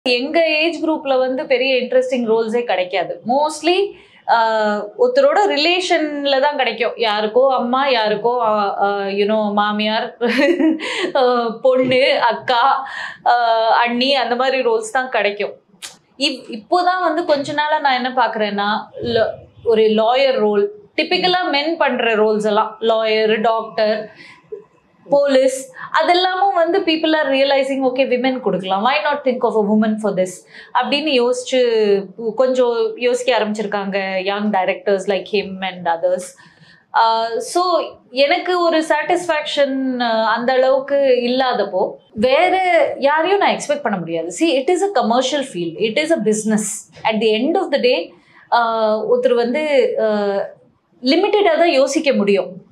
எங்க ஏஜ் குரூப்ல வந்து பெரிய இன்ட்ரெஸ்டிங் ரோல்ஸே கிடைக்காது. மோஸ்ட்லி ஒருத்தரோட ரிலேஷன்ல தான் கிடைக்கும். யாருக்கோ அம்மா, யாருக்கோ மாமியார், பொண்ணு, அக்கா, அண்ணி அந்த மாதிரி ரோல்ஸ் தான் கிடைக்கும். இப்போதான் வந்து கொஞ்ச நாளா நான் என்ன பாக்குறேன்னா, ஒரு லாயர் ரோல், டிபிக்கலா மென் பண்ற ரோல்ஸ் எல்லாம், லாயர், டாக்டர், போலீஸ், அதெல்லாமும் வந்து people are realizing okay women கொடுக்கலாம், why not think of a woman for this அப்படின்னு யோசிச்சு கொஞ்சம் யோசிக்க ஆரம்பிச்சிருக்காங்க young directors like him and others. So எனக்கு ஒரு சாட்டிஸ்ஃபேக்ஷன் அந்த அளவுக்கு இல்லாதப்போ வேற யாரையும் நான் எக்ஸ்பெக்ட் பண்ண முடியாது. See, it is a commercial field, it is a business. At the end of the day ஒருத்தர் வந்து லிமிட்டடாக தான் யோசிக்க முடியும்.